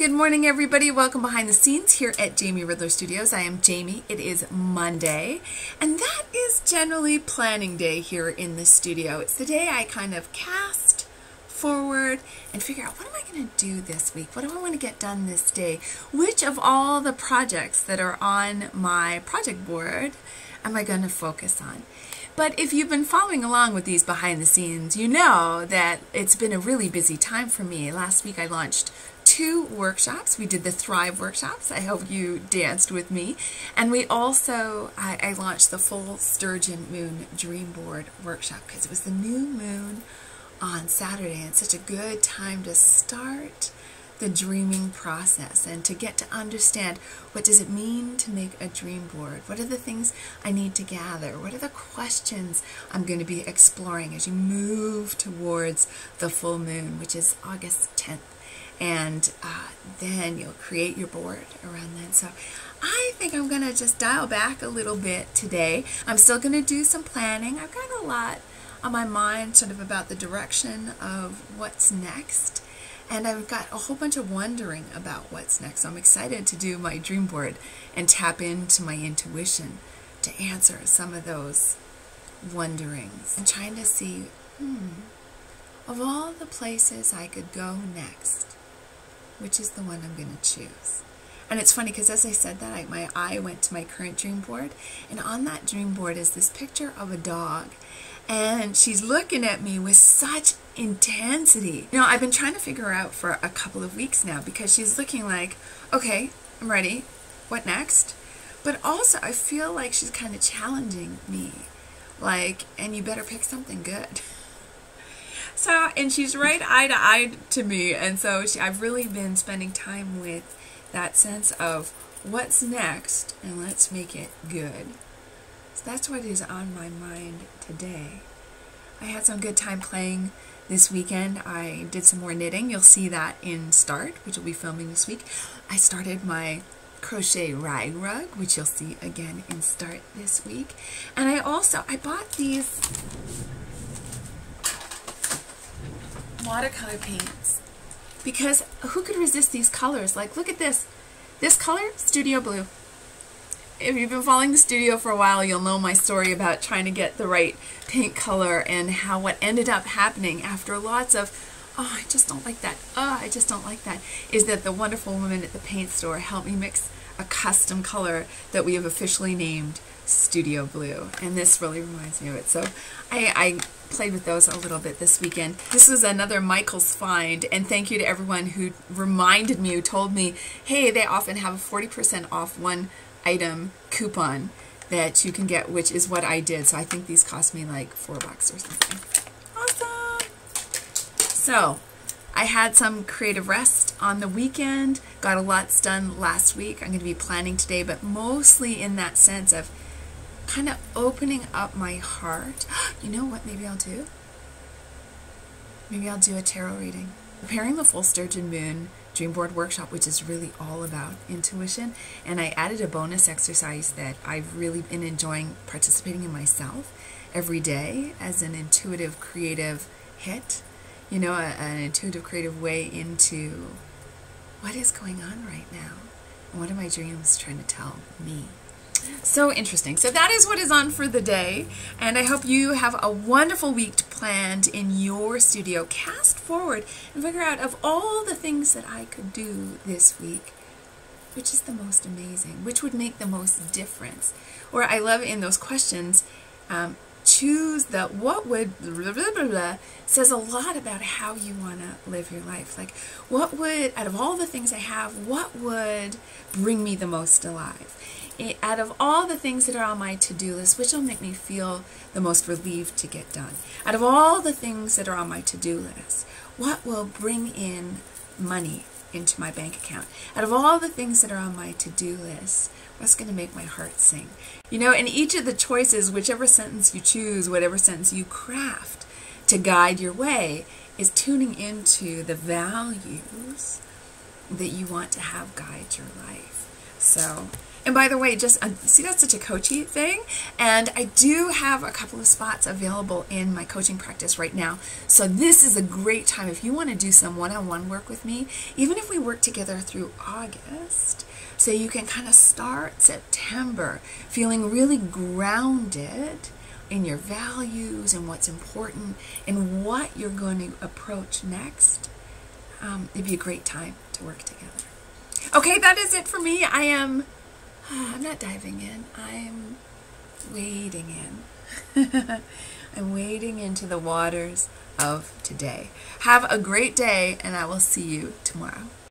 Good morning, everybody. Welcome behind the scenes here at Jamie Ridler Studios. I am Jamie. It is Monday, and that is generally planning day here in the studio. It's the day I kind of cast forward and figure out, what am I going to do this week? What do I want to get done this day? Which of all the projects that are on my project board am I going to focus on? But if you've been following along with these behind the scenes, you know that it's been a really busy time for me. Last week I launched 2 workshops. We did the Thrive workshops. I hope you danced with me. And we also, I launched the full Sturgeon Moon Dream Board workshop because it was the new moon on Saturday, and such a good time to start the dreaming process and to get to understand, what does it mean to make a dream board? What are the things I need to gather? What are the questions I'm going to be exploring as you move towards the full moon, which is August 10th? And then you'll create your board around then. So I think I'm going to just dial back a little bit today. I'm still going to do some planning. I've got a lot on my mind sort of about the direction of what's next. And I've got a whole bunch of wondering about what's next. So I'm excited to do my dream board and tap into my intuition to answer some of those wonderings. I'm trying to see, of all the places I could go next, which is the one I'm going to choose? And it's funny because as I said that, my eye went to my current dream board, and on that dream board is this picture of a dog, and she's looking at me with such intensity. You know, I've been trying to figure out for a couple of weeks now, because she's looking like, okay, I'm ready, what next? But also I feel like she's kind of challenging me, like, and you better pick something good. So, and she's right eye to eye to me, and so I've really been spending time with that sense of what's next, and let's make it good. So that's what is on my mind today. I had some good time playing this weekend. I did some more knitting. You'll see that in Start, which will be filming this week. I started my crochet rag rug, which you'll see again in Start this week. And I bought these watercolor paints, because who could resist these colors? Like, look at this. This color, Studio Blue. If you've been following the studio for a while, you'll know my story about trying to get the right paint color, and how what ended up happening after lots of, oh, I just don't like that, oh, I just don't like that, is that the wonderful woman at the paint store helped me mix a custom color that we have officially named Studio Blue, and this really reminds me of it. So I played with those a little bit this weekend. This was another Michael's find, and thank you to everyone who reminded me, who told me, hey, they often have a 40% off one item coupon that you can get, which is what I did. So I think these cost me like $4 or something. Awesome! So I had some creative rest on the weekend, got a lot done last week. I'm going to be planning today, but mostly in that sense of kind of opening up my heart. You know what maybe I'll do? Maybe I'll do a tarot reading. Preparing the full Sturgeon Moon Dream Board workshop, which is really all about intuition, and I added a bonus exercise that I've really been enjoying participating in myself every day as an intuitive creative hit. You know, an intuitive creative way into what is going on right now, and what are my dreams trying to tell me. So interesting. So that is what is on for the day, and I hope you have a wonderful week planned in your studio. Cast forward and figure out, of all the things that I could do this week, which is the most amazing, which would make the most difference. Or I love in those questions, choose the what would blah, blah, blah, blah, says a lot about how you want to live your life. Like, what would, out of all the things I have, what would bring me the most alive? Out of all the things that are on my to-do list, which will make me feel the most relieved to get done? Out of all the things that are on my to-do list, what will bring in money into my bank account? Out of all the things that are on my to-do list, what's going to make my heart sing? You know, in each of the choices, whichever sentence you choose, whatever sentence you craft to guide your way, is tuning into the values that you want to have guide your life. So, and by the way, just see, that's such a coachy thing, and I do have a couple of spots available in my coaching practice right now. So this is a great time if you want to do some one-on-one work with me, even if we work together through August, so you can kind of start September feeling really grounded in your values and what's important and what you're going to approach next. It'd be a great time to work together. Okay, that is it for me. I'm not diving in. I'm wading in. I'm wading into the waters of today. Have a great day, and I will see you tomorrow.